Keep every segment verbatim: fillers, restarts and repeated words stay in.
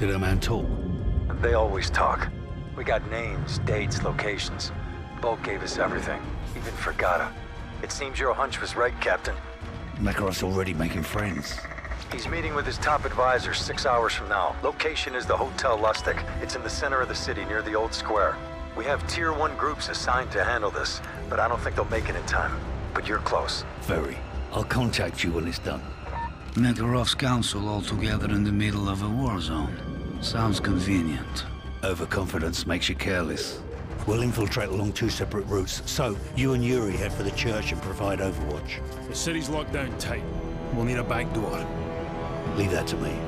Did a man talk? They always talk. We got names, dates, locations. Bolt gave us everything, even Fragata. It seems your hunch was right, Captain. Makarov's already making friends. He's meeting with his top advisor six hours from now. Location is the Hotel Lustig. It's in the center of the city near the old square. We have tier one groups assigned to handle this, but I don't think they'll make it in time. But you're close. Very. I'll contact you when it's done. Makarov's council all together in the middle of a war zone. Sounds convenient. Overconfidence makes you careless. We'll infiltrate along two separate routes, so you and Yuri head for the church and provide overwatch. The city's locked down tight. We'll need a back door. Leave that to me.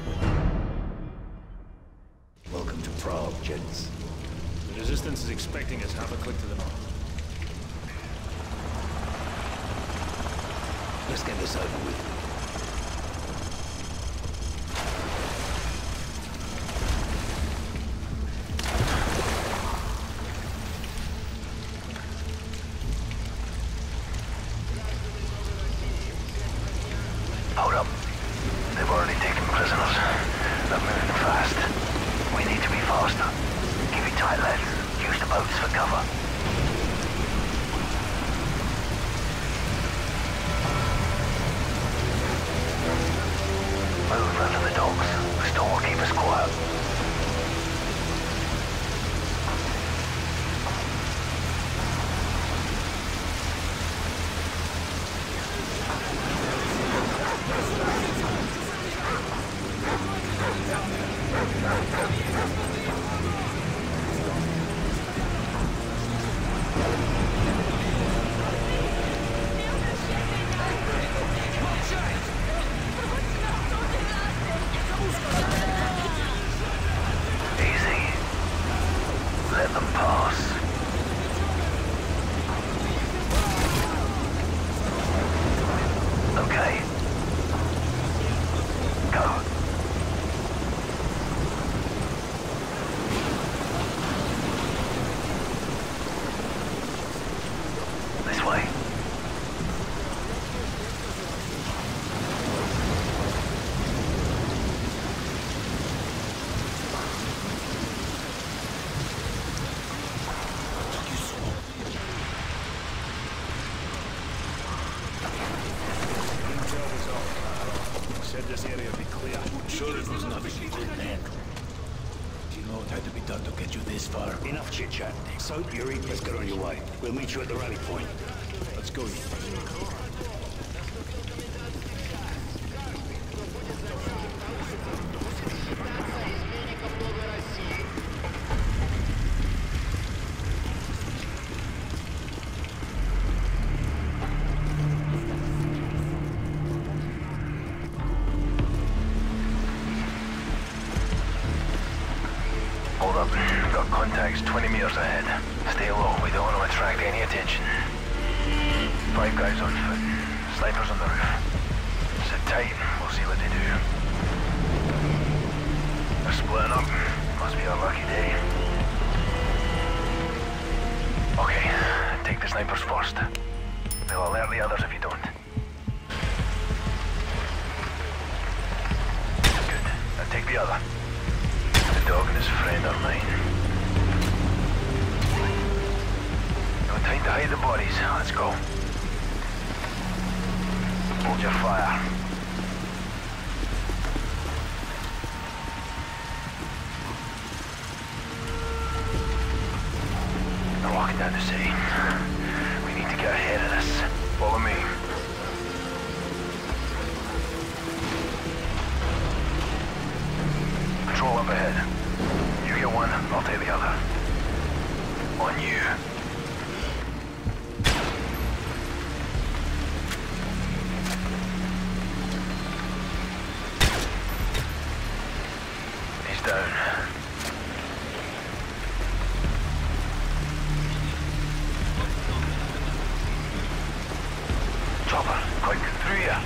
Welcome to Prague, gents. The Resistance is expecting us half a click to the north. Let's get this over with. Hold up. They've already taken prisoners. They're moving fast. We need to be faster. Keep it tight, lads. Use the boats for cover. Move under the docks. The storm will keep us quiet. This area be clear. Sure it was nothing you didn't handle. Do you know what had to be done to get you this far? Enough chit-chat. So, Yuri, let's get on your way. We'll meet you at the rally point. Let's go. Hold up. Got contacts twenty meters ahead. Stay low. We don't want to attract any attention. Five guys on foot. Snipers on the roof. Sit tight. We'll see what they do. They're splitting up. Must be a lucky day. Okay. Take the snipers first. They'll alert the others if you don't. Good. Now take the other. The dog and his friend are mine. No time to hide the bodies. Let's go. Hold your fire. They're walking down the city. We need to get ahead of this. Follow me. Patrol up ahead. You get one, I'll take the other. On you. He's down. Chopper, quick, through here.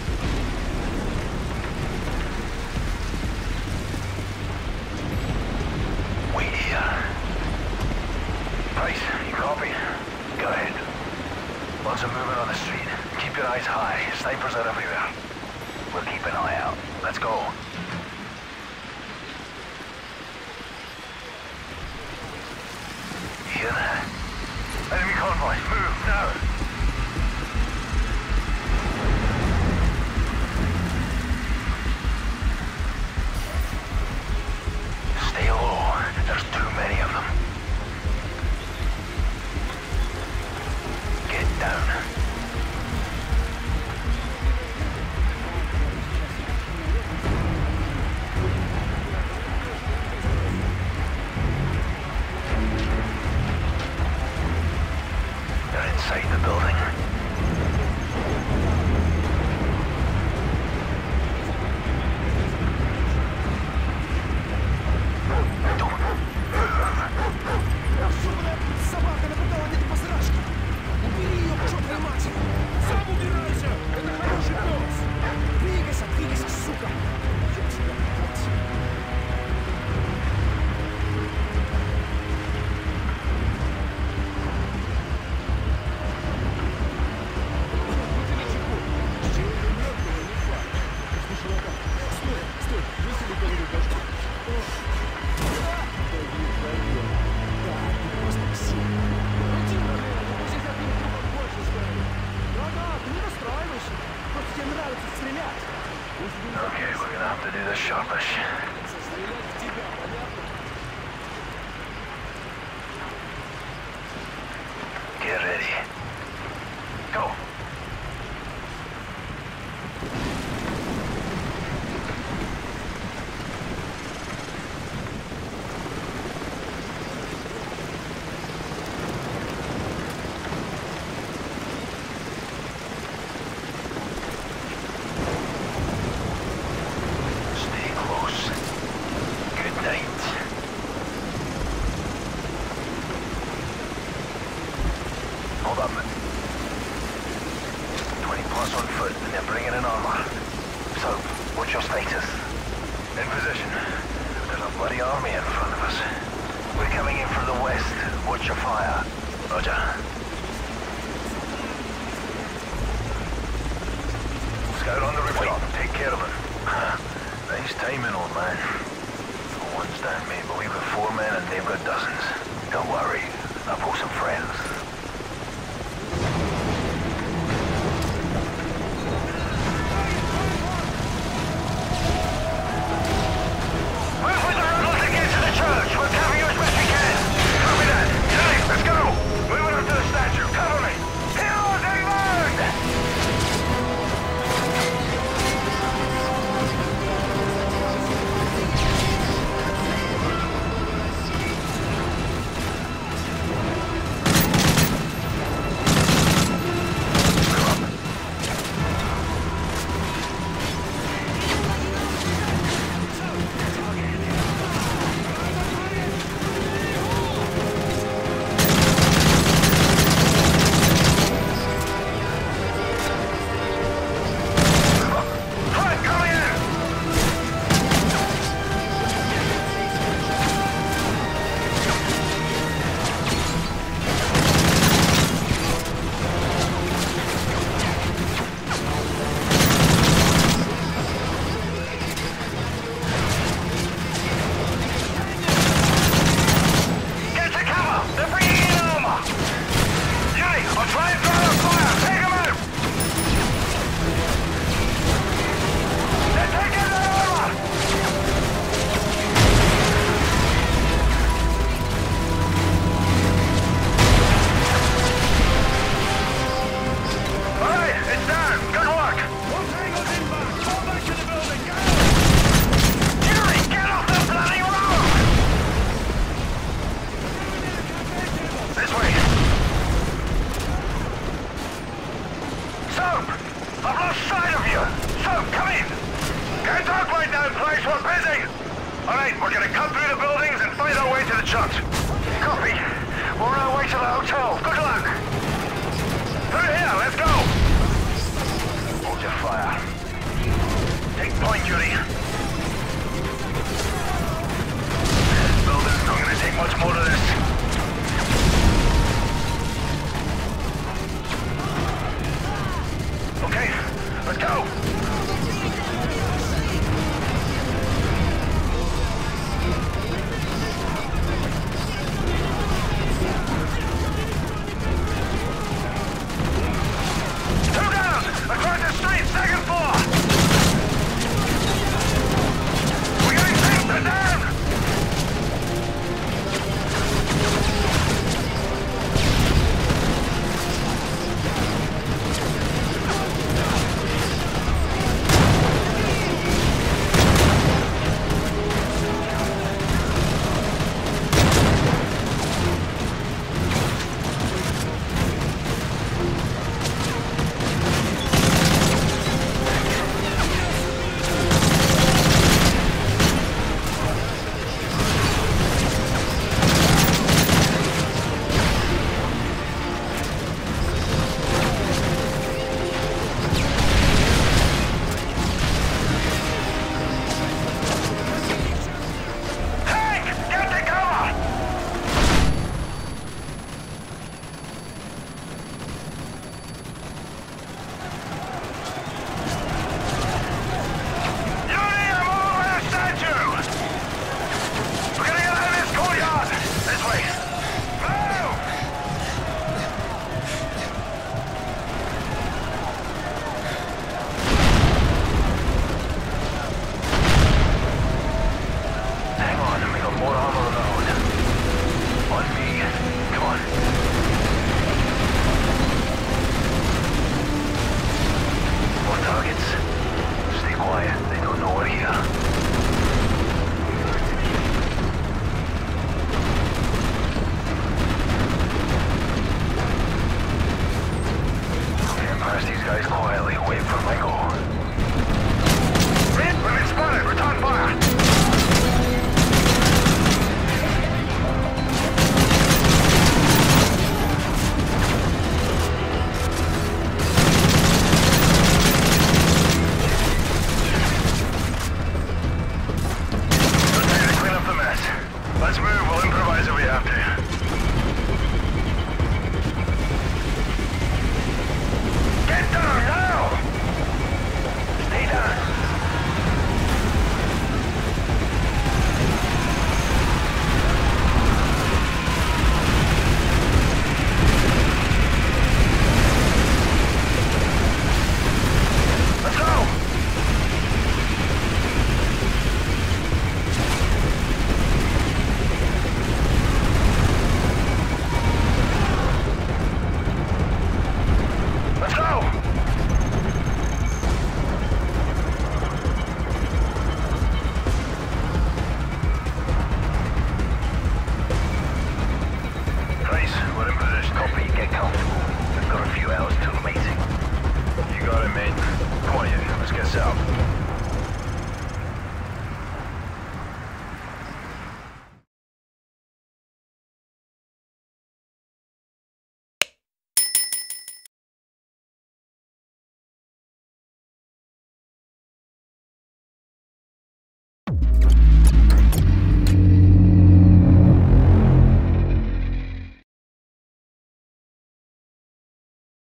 Wait here. Price, you copy? Go ahead. Lots of movement on the street. Keep your eyes high. Snipers are everywhere. We'll keep an eye out. Let's go. in front of us. We're coming in from the west. Watch your fire. Roger. Scout on the rooftop. Take care of it. Nice timing, old man. One's down, mate, but we've got four men and they've got dozens. Don't worry. I've got some friends. Move with the rebels and get to the church. We'll cover you as best we can. Copy that. Hey, let's go. Moving up to the statue. Cover me. Heroes, England! Point, Judy.